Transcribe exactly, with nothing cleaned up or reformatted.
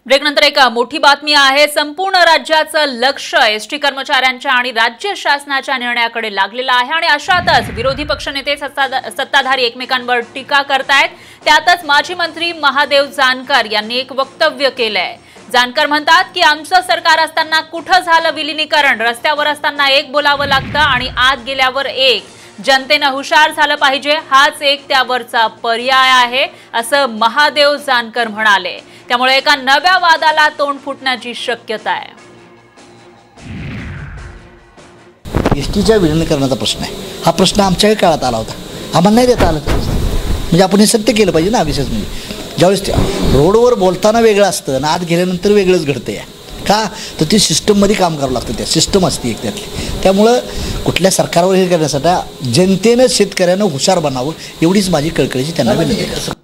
ब्रेकनंतर एक मोठी बातमी आहे। संपूर्ण राज्याचं लक्ष एसटी कर्मचाऱ्यांच्या आणि राज्य शासनाच्या निर्णयाकडे लागलेलं आहे आणि अशातच विरोधी पक्षनेते सत्ताधारी एकमेकांवर टीका करतायत। त्यातच माजी मंत्री महादेव जानकर यांनी एक वक्तव्य केलंय। जानकर म्हणतात की आमचं सरकार असताना कुठं झालं विलीनीकरण, रस्त्यावर असताना एक बोलावं लागतं आणि आत गेल्यावर एक। जनतेनं हुशार झालं पाहिजे, हाच एक त्यावरचा पर्याय आहे असं महादेव जानकर म्हणाले। त्यामुळे एका नव्या वादाला तोंड फुटण्याची शक्यता आहे। एसटीच्या विलीनीकरणाचा प्रश्न आहे, हा प्रश्न आमच्याही काळात आला होता, आम्हाला नाही देता आलं। म्हणजे आपण हे सत्य केलं पाहिजे ना। विशेष म्हणजे ज्यावेळेस रोडवर बोलताना वेगळं असतं आणि आत गेल्यानंतर वेगळंच घडतं या का, तर ते सिस्टममध्ये काम करावं लागतं, त्या सिस्टम असते एक त्यातली। त्यामुळं कुठल्या सरकारवर हे करण्यासाठी जनतेनं शेतकऱ्यांना हुशार बनावं एवढीच माझी कळकळीची त्यांना विनंती आहे।